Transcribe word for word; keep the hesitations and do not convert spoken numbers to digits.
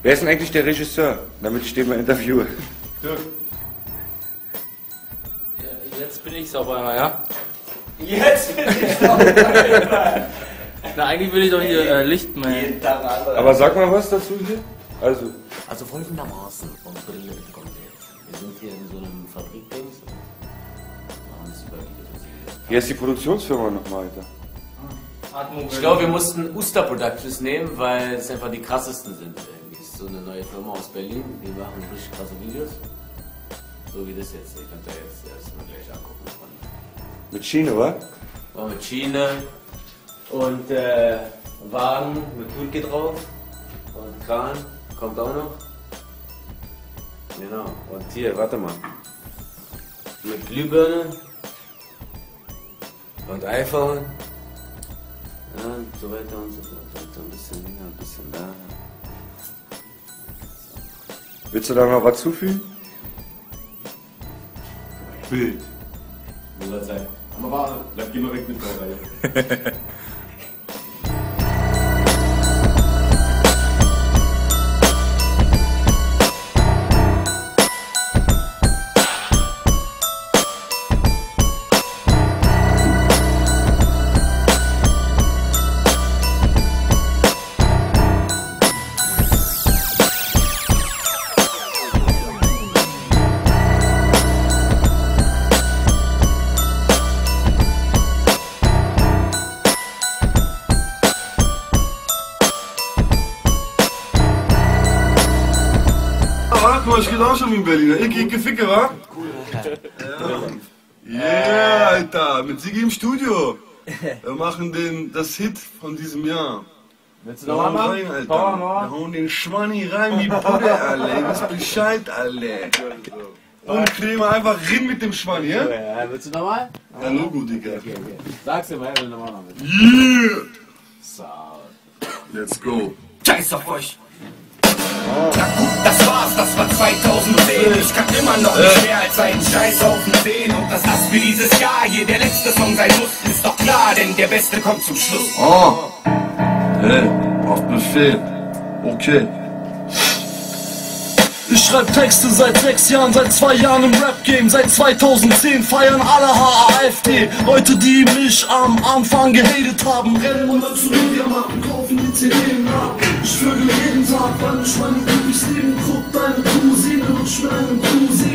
Wer ist denn eigentlich der Regisseur, damit ich den mal interviewe? Du. Ja, jetzt bin ich sauber, ja? Jetzt bin ich sauber. Na, eigentlich will ich doch hier äh, Lichtman. Jeden Tag andere. Aber sag mal was dazu hier. Also, Also folgendermaßen von Brille kommt jetzt. Wir sind hier in so einem Fabrikdings und machen es über die. hier ist die Produktionsfirma nochmal, Alter. Ich glaube, wir mussten Uster Productions nehmen, weil es einfach die krassesten sind. Irgendwie ist so eine neue Firma aus Berlin, die machen richtig krasse Videos. So wie das jetzt. Ihr könnt ihr jetzt erstmal gleich angucken. Mit Schiene, wa? War mit Schiene und äh, Wagen mit Turke drauf und Kran kommt auch noch. Genau. Und hier, warte mal. Mit Glühbirne und iPhone. Ja, und so weiter und so fort. Und so ein bisschen hier, ein bisschen da. Willst du da noch was zufügen? Bild. Wie soll es sein? Aber warte, bleib geh mal weg mit der Reihe. Guck mal, ich geht auch schon wie ein Berliner. Ich geh Geficke, wa? Cool. Ja. Yeah, Alter, mit Sigi im Studio. Wir machen den, das Hit von diesem Jahr. Willst du Wir nochmal hauen machen? rein, Alter. Power, Wir hauen den Schwanni rein wie Puder, Alter. Ihr wisst Bescheid, Alter. Und Creme einfach rin mit dem Schwanni, ja? Ja, willst du nochmal? Ja, Logo, Digga. Okay, okay. Sag's dir mal, wenn du nochmal noch willst. Yeah! So. Let's go. Scheiß auf euch! Na gut, das war's, das war zweitausendzehn. Ich kann immer noch nicht mehr als einen Scheißhaufen sehen. Und dass das für dieses Jahr hier der letzte Song sein muss, ist doch klar, denn der Beste kommt zum Schluss. Oh! Hey, auf Befehl. Okay. Ich schreib Texte seit sechs Jahren, seit zwei Jahren im Rap-Game. Seit zweitausendzehn feiern alle H A F D. Leute, die mich am Anfang gehatet haben, rennen runter zu den Diamanten, kaufen die C D nach. Ich vögel jeden Tag, wann ich meine Groupies leben. Guck deine Cousine, lutsch mir eine Cousine.